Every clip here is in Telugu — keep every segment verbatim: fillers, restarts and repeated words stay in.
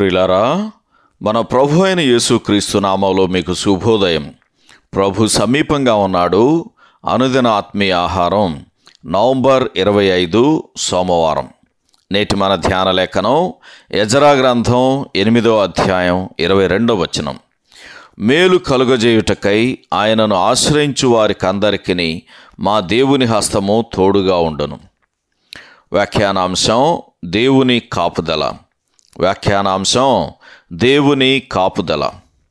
ప్రియులారా, మన ప్రభు అయిన యేసుక్రీస్తు నామములో మీకు శుభోదయం. ప్రభు సమీపంగా ఉన్నాడు. అనుదిన ఆత్మీయ ఆహారం నవంబర్ ఇరవై ఐదు సోమవారం. నేటి మన ధ్యాన లేఖనం ఎజ్రా గ్రంథం ఎనిమిదో అధ్యాయం ఇరవై రెండో వచనం. మేలు కలుగజేయుటకై ఆయనను ఆశ్రయించు వారికందరికీ మా దేవుని హస్తము తోడుగా ఉండును. వ్యాఖ్యానాంశం దేవుని కాపుదల. వ్యాఖ్యానాంశం దేవుని కాపుదల.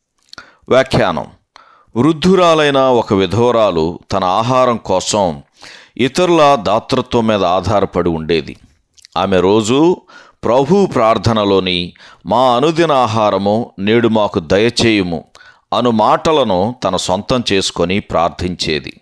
వ్యాఖ్యానం: వృద్ధురాలైన ఒక విధవరాలు తన ఆహారం కోసం ఇతరుల దాతృత్వం మీద ఆధారపడి ఉండేది. ఆమె రోజు ప్రభు ప్రార్థనలోని మా అనుదిన ఆహారము నేడు మాకు దయచేయుము అను మాటలను తన సొంతం చేసుకొని ప్రార్థించేది.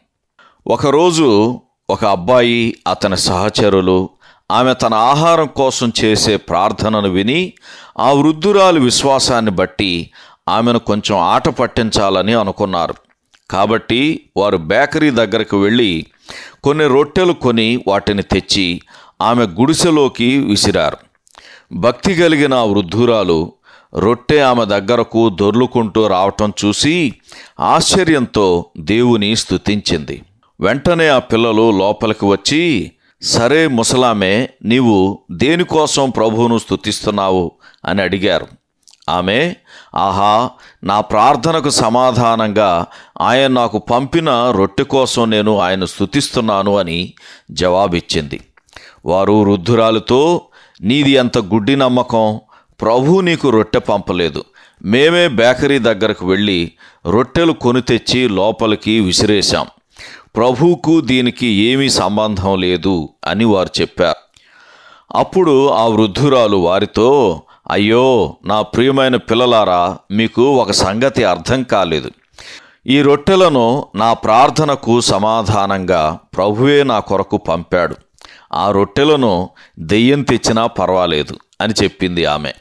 ఒకరోజు ఒక అబ్బాయి, అతని సహచరులు ఆమె తన ఆహారం కోసం చేసే ప్రార్థనను విని ఆ వృద్ధురాలి విశ్వాసాన్ని బట్టి ఆమెను కొంచెం ఆట పట్టించాలని అనుకున్నారు. కాబట్టి వారు బేకరీ దగ్గరకు వెళ్ళి కొన్ని రొట్టెలు కొని వాటిని తెచ్చి ఆమె గుడిసెలోకి విసిరారు. భక్తి కలిగిన ఆ వృద్ధురాలు రొట్టె ఆమె దగ్గరకు దొర్లుకుంటూ రావటం చూసి ఆశ్చర్యంతో దేవుని స్తుతించింది. వెంటనే ఆ పిల్లలు లోపలికి వచ్చి, సరే ముసలామే, నీవు దేనికోసం ప్రభువును స్తుతిస్తున్నావు అని అడిగారు. ఆమె, ఆహా, నా ప్రార్థనకు సమాధానంగా ఆయన నాకు పంపిన రొట్టె కోసం నేను ఆయన స్తుతిస్తున్నాను అని జవాబిచ్చింది. వారు వృద్ధురాలుతో, నీది ఎంత గుడ్డి నమ్మకం, ప్రభువు నీకు రొట్టె పంపలేదు, మేమే బేకరీ దగ్గరకు వెళ్ళి రొట్టెలు కొని తెచ్చి లోపలికి విసిరేశాం, ప్రభువుకు దీనికి ఏమీ సంబంధం లేదు అని వారు చెప్పారు. అప్పుడు ఆ వృద్ధురాలు వారితో, అయ్యో నా ప్రియమైన పిల్లలారా, మీకు ఒక సంగతి అర్థం కాలేదు. ఈ రొట్టెలను నా ప్రార్థనకు సమాధానంగా ప్రభువే నా కొరకు పంపాడు. ఆ రొట్టెలను దెయ్యం తెచ్చినా పర్వాలేదు అని చెప్పింది ఆమె.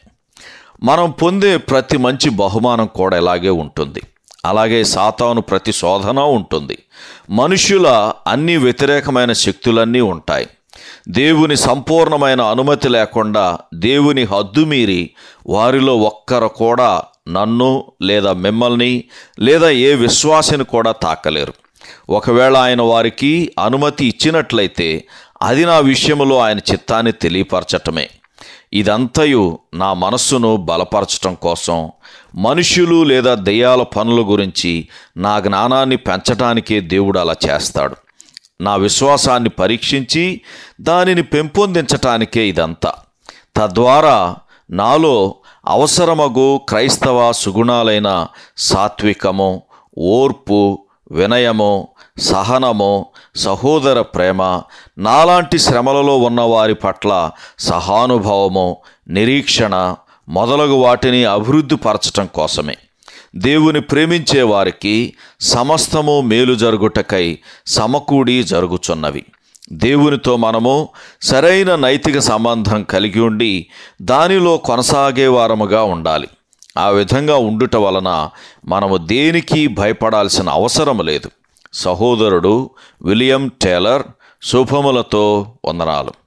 మనం పొందే ప్రతి మంచి బహుమానం కూడా ఇలాగే ఉంటుంది. అలాగే సాతాను ప్రతి శోధన ఉంటుంది. మనుష్యుల అన్ని వ్యతిరేకమైన శక్తులన్నీ ఉంటాయి. దేవుని సంపూర్ణమైన అనుమతి లేకుండా దేవుని హద్దు మీరి వారిలో ఒక్కరు కూడా నన్ను లేదా మిమ్మల్ని లేదా ఏ విశ్వాసిని కూడా తాకలేరు. ఒకవేళ ఆయన వారికి అనుమతి ఇచ్చినట్లయితే అది నా విషయంలో ఆయన చిత్తాన్ని తెలియపరచటమే. ఇదంతయు నా మనస్సును బలపరచటం కోసం, మనుష్యులు లేదా దెయ్యాల పనుల గురించి నా జ్ఞానాన్ని పెంచటానికే దేవుడు అలా చేస్తాడు. నా విశ్వాసాన్ని పరీక్షించి దానిని పెంపొందించటానికే ఇదంతా. తద్వారా నాలో అవసరమగు క్రైస్తవ సుగుణాలైన సాత్వికము, ఓర్పు, వినయము, సహనము, సహోదర ప్రేమ, నాలాంటి శ్రమలలో ఉన్నవారి పట్ల సహానుభావము, నిరీక్షణ మొదలగు వాటిని అభివృద్ధి పరచటం కోసమే. దేవుని ప్రేమించే వారికి సమస్తము మేలు జరుగుటకై సమకూడి జరుగుచున్నవి. దేవునితో మనము సరైన నైతిక సంబంధం కలిగి ఉండి దానిలో కొనసాగే వారముగా ఉండాలి. ఆ విధంగా ఉండుట వలన మనము దేనికి భయపడాల్సిన అవసరం లేదు. సహోదరుడు విలియం టేలర్. శుభములతో వందనాలు.